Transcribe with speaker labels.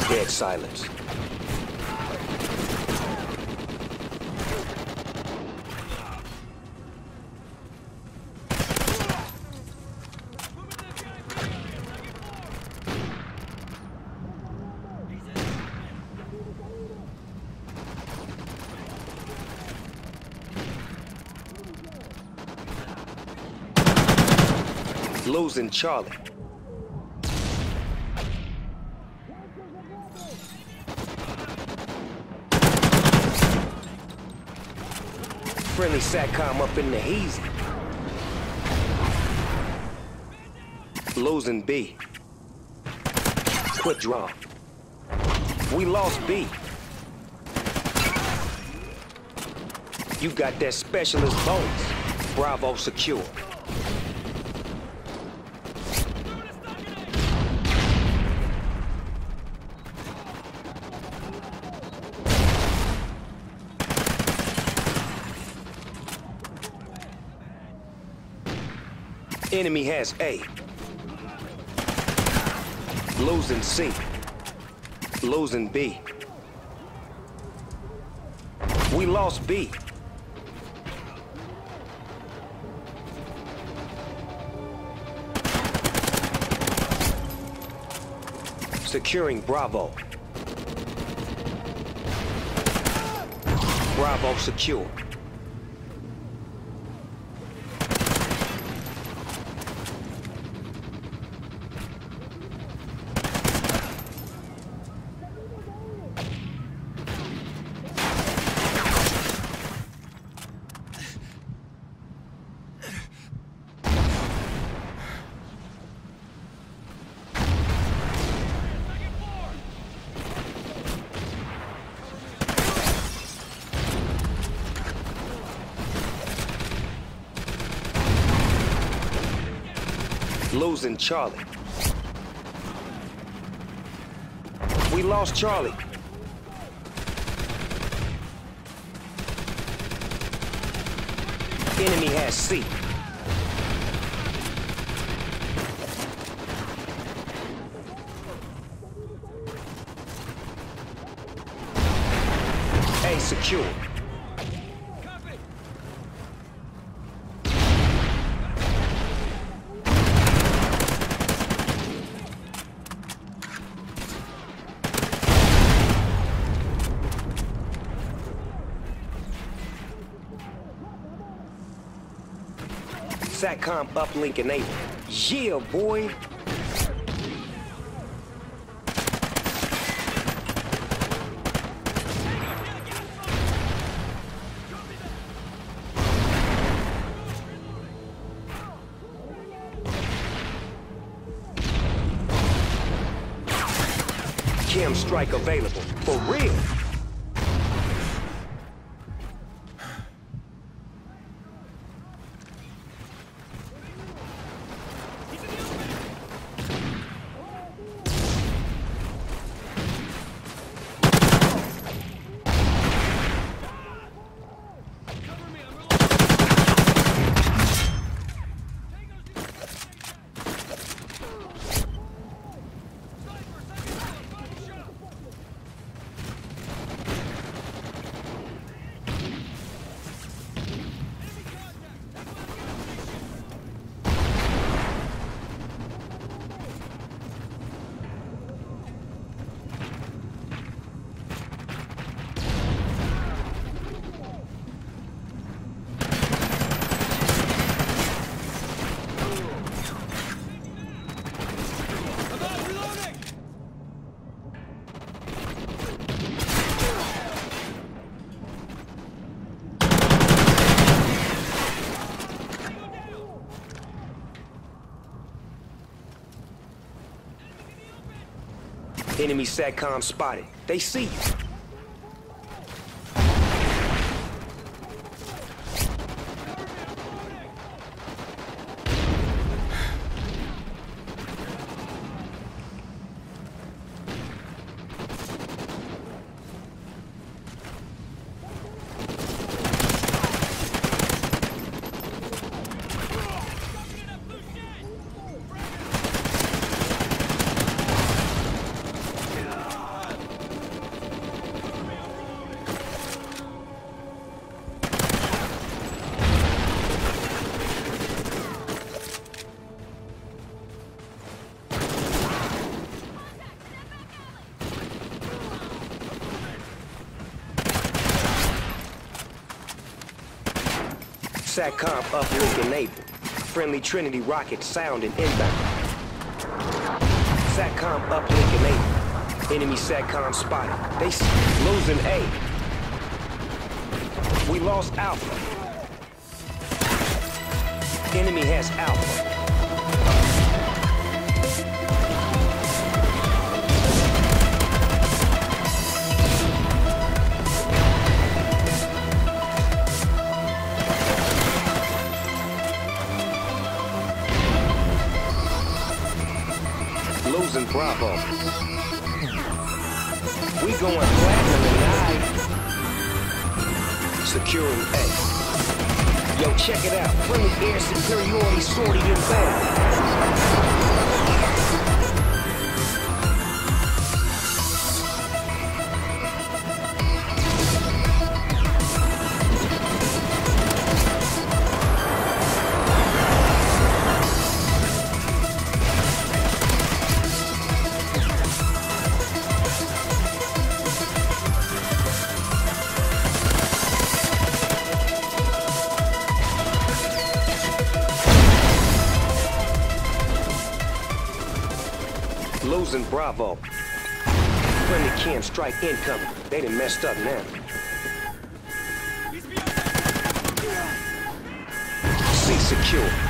Speaker 1: Dead silence. Losing Charlie. Friendly SATCOM up in the hazy. Losing B. Quick draw. We lost B. You got that specialist bonus. Bravo secure. Enemy has A. Losing C. Losing B. We lost B. Securing Bravo. Bravo secure. Losing Charlie. We lost Charlie. Enemy has C. A secure. SATCOM uplink enabled. Yeah, boy. K.E.M strike available. For real. Enemy SATCOM spotted. They see you. SATCOM uplink enabled. Friendly Trinity rocket sounding inbound. SATCOM uplink enabled. Enemy SATCOM spotted. They losing A. We lost Alpha. Enemy has Alpha. Losing Bravo. We going platinum tonight. Securing A. Yo, check it out. Friendly air superiority sorted inbound. Losing Bravo. Friendly K.E.M strike incoming. They done messed up now. C secure.